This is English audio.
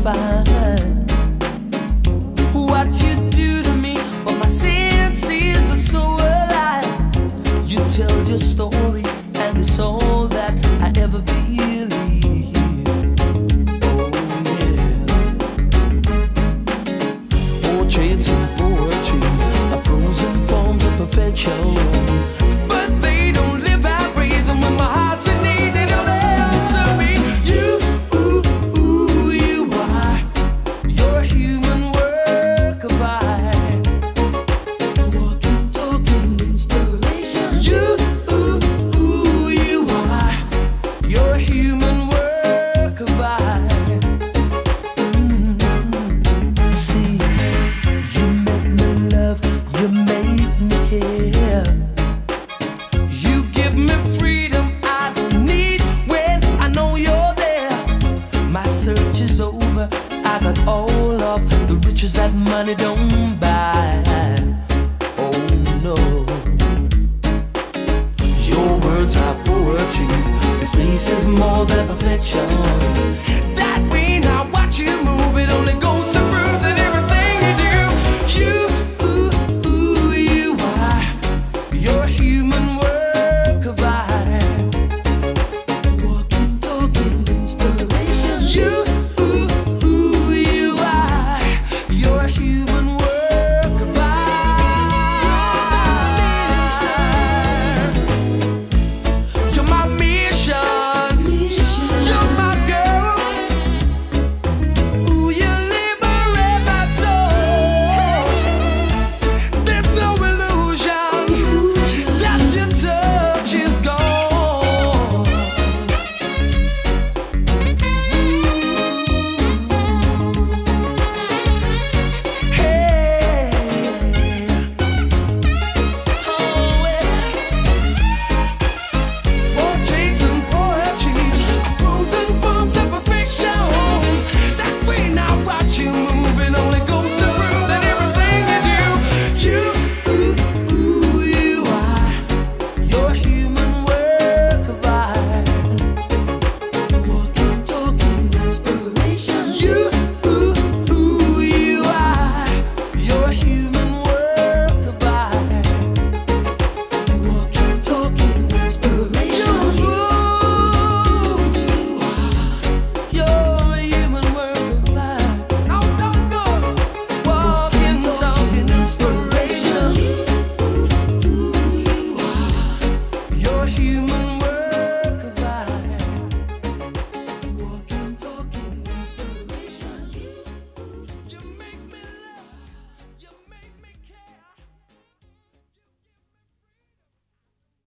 find what you do to me, but my senses are so alive. You tell your story, and it's all that I ever believe. Oh yeah. Portraits and poetry are frozen forms of perfection, but they don't live out breathing when my heart's in need. They don't answer me. You are. You're a human work of art. Walking, talking inspiration. You are. You're a human work of art. See, you make me love, you make me care. You give me freedom I don't need when I know you're there. My search is over, I got all of the riches that money don't buy. Oh no. Your words are poetry, your face is more than perfection.